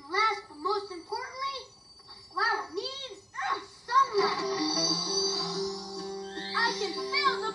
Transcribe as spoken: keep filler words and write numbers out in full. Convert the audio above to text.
last, but most importantly, a flower needs sunlight. I can feel the